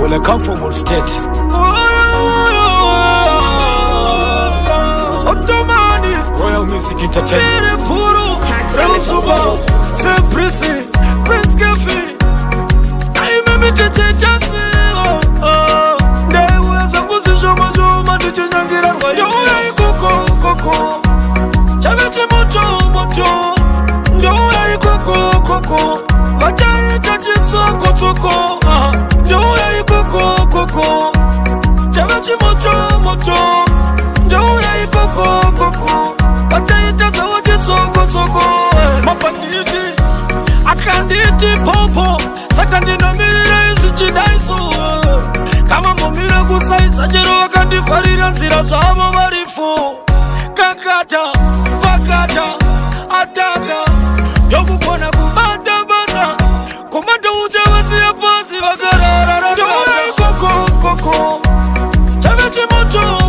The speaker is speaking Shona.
Well, I come from all state. Ottomani, Royal Music Entertainment. Reutsuba, Semprisi, Prince Cafe. I remember the chances. Ndeweza kuzisha mazoma tuchinyangira kwa yule koko. Chaveche moto. Ndeweza koko. Majaita jitsoko. Ndeweza koko. Chaveche moto. Ndeweza koko. Majaita jitsoko. Mapanditi, akanditi popo. Sakandina mire zichidaiso. Kama momira kusaisa jero wakandifarira nzira zvavo varifu. Kakata, pakata, ataka. Ndokugona kubata basa. Komanda ucha wasiya pasi vakarara. Ndouya koko. Chaveche moto.